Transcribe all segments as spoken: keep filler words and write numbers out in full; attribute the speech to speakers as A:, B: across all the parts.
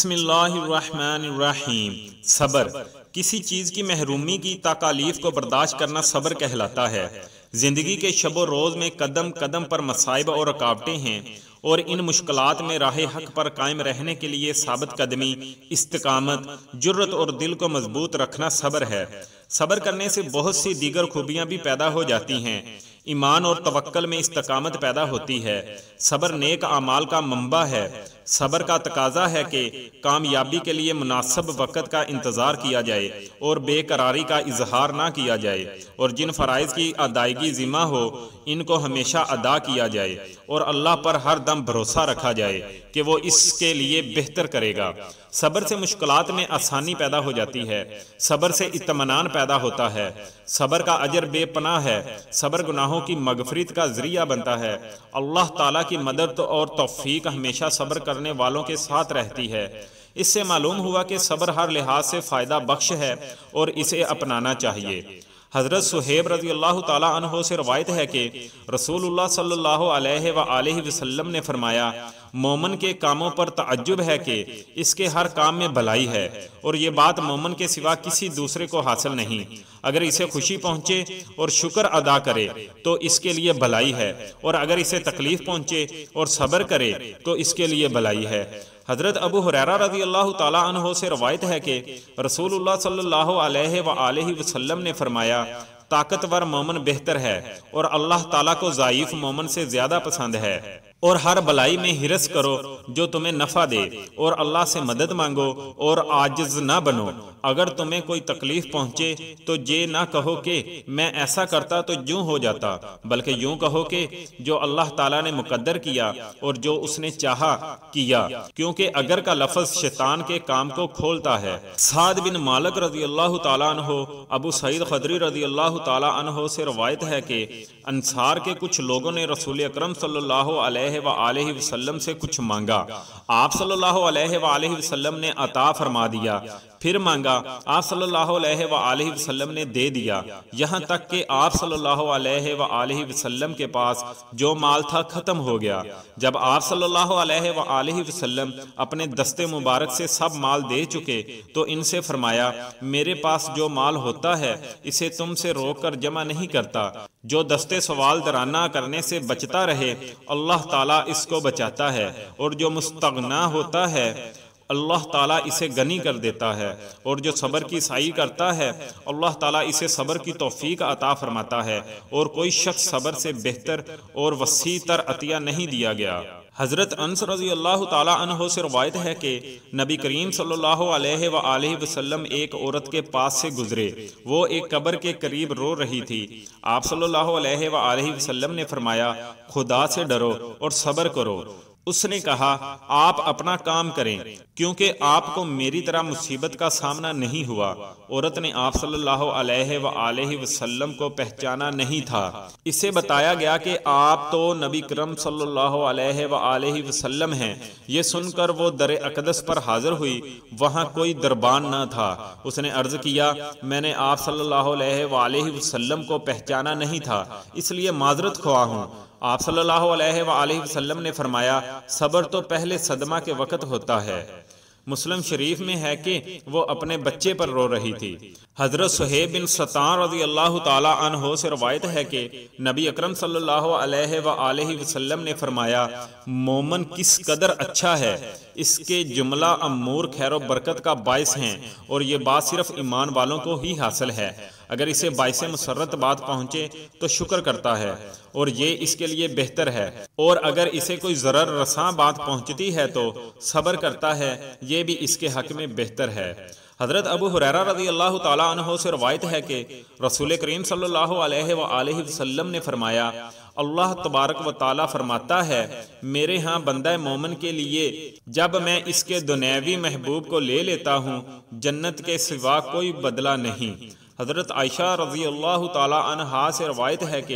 A: बिस्मिल्लाहिर्रहमानिर्रहीम। सब्र किसी चीज़ की महरूमी की तकालीफ को बर्दाश्त करना सब्र कहलाता है। ज़िंदगी के शबो रोज़ में कदम कदम पर मसाइब और रुकावटें हैं और इन मुश्किलात में राह हक पर कायम रहने के लिए साबित कदमी, इस्तिकामत, जुर्रत और दिल को मजबूत रखना सब्र है। सब्र करने से बहुत सी दीगर खूबियाँ भी पैदा हो जाती हैं। ईमान और तवक्कल में इस्तिकामत पैदा होती है। सब्र नेक आमाल का मंबा है। सब्र का तकाजा है कि कामयाबी के लिए मुनासिब वक़्त का इंतज़ार किया जाए और बेकरारी का इजहार ना किया जाए, और जिन फ़राइज़ की अदायगी ज़िम्मा हो इनको हमेशा अदा किया जाए और अल्लाह पर हर दम भरोसा रखा जाए कि वो इसके लिए बेहतर करेगा। सब्र से मुश्किलात में आसानी पैदा हो जाती है। सब्र से इत्मीनान पैदा होता है। सब्र का अजर बेपनाह है। सब्र गुनाहों की मगफरत का ज़रिया बनता है। अल्लाह ताला की मदद और तौफीक हमेशा सब्र करने वालों के साथ रहती है। इससे मालूम हुआ कि सब्र हर लिहाज से फ़ायदा बख्श है और इसे अपनाना चाहिए। हज़रत सुहेब रज़ी अल्लाह ताला अन्हो से रवायत है कि रसूलुल्लाह सल्लल्लाहु अलैहि व आलिहि वसल्लम ने फरमाया, मोमन के कामों पर तअज्जुब है कि इसके हर काम में भलाई है और ये बात मोमन के सिवा किसी दूसरे को हासिल नहीं। अगर इसे खुशी पहुँचे और शुक्र अदा करे तो इसके लिए भलाई है, और अगर इसे तकलीफ पहुँचे और सब्र करे तो इसके लिए भलाई है। हज़रत अबू हुरैरा रज़ी अल्लाह ताला अन्हो से रवायत है कि रसूलुल्लाह सल्लल्लाहु अलैहि व आलिहि वसल्लम ने फरमाया, ताकतवर मोमन बेहतर है और अल्लाह ताला को ज़ाइफ मोमन से ज्यादा पसंद है। और हर भलाई में हिरस करो जो तुम्हें नफा दे, और अल्लाह से मदद मांगो और आजिज ना बनो। अगर तुम्हें कोई तकलीफ पहुंचे तो ये ना कहो कि मैं ऐसा करता तो यूं हो जाता, बल्कि यूं कहो कि जो अल्लाह ताला ने मुकद्दर किया और जो उसने चाहा किया, क्योंकि अगर का लफ्ज शैतान के काम को खोलता है। साद बिन मालिक रज़ी अल्लाह ताला अन्हो अबू सईद खदरी रज़ी अल्लाह ताला अन्हो से रवायत है कि अंसार के कुछ लोगों ने रसूल अकरम सल्लल्लाहु अलैहि व आलिहि वसल्लम से कुछ मांगा। आप सल्लल्लाहु अलैहि व आलिहि वसल्लम ने अता फरमा दिया। फिर मांगा, आप सल्लल्लाहु अलैहि व आलिहि वसल्लम ने दे दिया, यहाँ तक कि आप सल्लल्लाहु अलैहि व आलिहि वसल्लम के पास जो माल था खत्म हो गया। जब आप सल्लल्लाहु अलैहि व आलिहि वसल्लम अपने दस्ते मुबारक से सब माल दे चुके तो इनसे फरमाया, मेरे पास जो माल होता है इसे तुमसे रोक कर जमा नहीं करता। जो दस्ते सवाल दराना करने से बचता रहे अल्लाह ताला इसको बचाता है, और जो मुस्तगना होता है अल्लाह ताला इसे गनी कर देता है, और जो सब्र की साई करता है अल्लाह ताला इसे सब्र की तौफीक अता फरमाता है, और कोई शख्स सब्र से बेहतर और वसी तर अतिया नहीं दिया गया। हज़रत अनस रज़ी अल्लाह ताला अन्हो से रवायत है कि नबी करीम सल्लल्लाहु अलैहि व आलिहि वसल्लम एक औरत के पास से गुजरे। वो एक कब्र के करीब रो रही थी। आप सल्लल्लाहु अलैहि व आलिहि वसल्लम ने फरमाया, खुदा से डरो और सब्र करो। उसने कहा, आप अपना काम करें, क्योंकि आपको मेरी तरह मुसीबत का सामना नहीं हुआ। औरत ने आप सल्लल्लाहु अलैहि व आलिहि वसल्लम को पहचाना नहीं था। इसे बताया गया कि आप तो नबी करम सल्लल्लाहु अलैहि व आलिहि वसल्लम हैं। ये सुनकर वो दर अक़दस पर हाजिर हुई। वहाँ कोई दरबान न था। उसने अर्ज किया, मैंने आप सल्लल्लाहु अलैहि व आलिहि वसल्लम को पहचाना नहीं था, इसलिए माजरत ख्वाह हूँ। आप सल्लल्लाहु अलैहि व आलिहि वसल्लम ने फरमाया, सब्र तो पहले सदमा के वक़्त होता है। मुस्लिम शरीफ में है कि वो अपने बच्चे पर रो रही थी। हज़रत सुहेब बिन सतान रज़ी अल्लाह ताला अन्हो से रवायत है कि नबी अकरम सल्लल्लाहु अलैहि व आलिहि वसल्लम ने फरमाया, मोमन किस कदर अच्छा है, इसके जुमला अमूर खैर बरकत का बायस हैं, और ये बात सिर्फ ईमान वालों को ही हासिल है। अगर इसे बायस मुसर्रत बात पहुँचे तो शुक्र करता है और ये इसके लिए बेहतर है, और अगर इसे कोई ज़रर रसां बात पहुँचती है तो सब्र करता है, ये भी इसके हक में बेहतर है। हज़रत अबू हुरैरा रज़ी अल्लाह ताला अन्हो से रवायत है कि रसूल करीम सल्लल्लाहु अलैहि व आलिहि वसल्लम ने फरमाया, अल्लाह तबारक व ताला फरमाता है, मेरे यहाँ बंदा मोमन के लिए जब मैं इसके दुनियावी महबूब को ले लेता हूँ जन्नत के सिवा कोई बदला नहीं। हज़रत आयशा रज़ी अल्लाह ताला अन्हा से रवायत है कि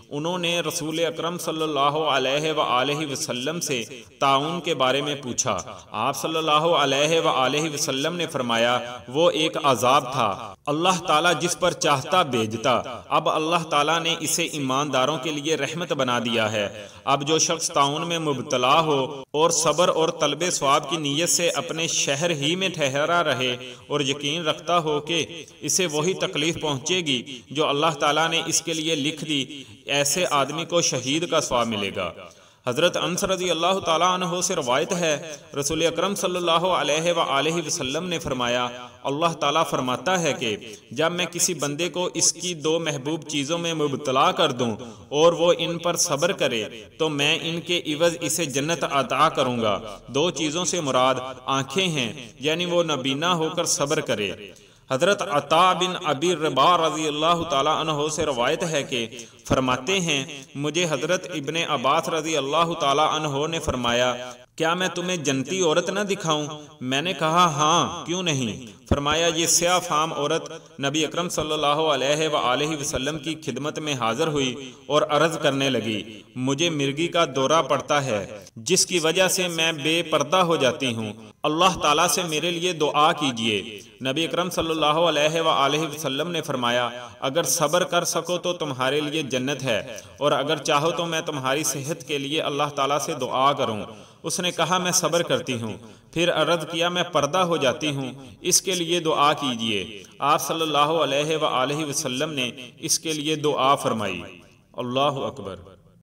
A: उन्होंने रसूल अकरम सल्लल्लाहु अलैहि व आलिहि वसल्लम से ताउन के बारे में पूछा। आप सल्लल्लाहु अलैहि व आलिहि वसल्लम ने फरमाया, वो एक अजाब था, अल्लाह ताला जिस पर चाहता भेजता। अब अल्लाह ताला ने इसे ईमानदारों के लिए रहमत बना दिया है। अब जो शख्स ताउन में मुब्तला हो और सब्र और तलबे सवाब की नीयत से अपने शहर ही में ठहरा रहे और यकीन रखता हो कि इसे वही तकलीफ पहुंचेगी जो अल्लाह ताला ने इसके लिए लिख दी, ऐसे आदमी को शहीद का सवाब मिलेगा। हज़रत अनस रज़ी अल्लाह ताला अन्हु से रवायत है, रसूल अकरम सल्लल्लाहु अलैहि व आलिहि वसल्लम ने फरमाया, अल्लाह ताला फरमाता है कि जब मैं किसी बंदे को इसकी दो महबूब चीज़ों में मुब्तला कर दूं और वो इन पर सब्र करे तो मैं इनके इवज इसे जन्नत अता करूँगा। दो चीज़ों से मुराद आँखें हैं, यानी वो नबीना होकर सब्र करे। हज़रत अता बिन अबी रबा रज़ी अल्लाह ताला अन्हु से रवायत है कि फरमाते हैं, मुझे हज़रत इब्ने अब्बास रज़ी अल्लाह ताला अन्हु ने फरमाया, क्या मैं तुम्हें जन्नती औरत न दिखाऊं? मैंने कहा हाँ, क्यों नहीं। फरमाया, ये स्याह फाम औरत नबी अकरम सल्लल्लाहु अलैहि व आलिहि वसल्लम की खिदमत में हाजिर हुई और अर्ज करने लगी, मुझे मिर्गी का दौरा पड़ता है जिसकी वजह से मैं बेपर्दा हो जाती हूँ, अल्लाह ताला से मेरे लिए दुआ कीजिए। नबी अकरम सल्लल्लाहु अलैहि व आलिहि वसल्लम ने फरमाया, अगर सब्र कर सको तो तुम्हारे लिए जन्नत है और अगर चाहो तो मैं तुम्हारी सेहत के लिए अल्लाह ताला से दुआ करूं। उसने कहा, मैं सब्र करती हूँ। फिर अर्ज किया, मैं पर्दा हो जाती हूँ, इसके लिए दुआ कीजिए। आप सल्लल्लाहु अलैहि व आलिहि वसल्लम ने इसके लिए दुआ फरमाई। अल्लाहु अकबर।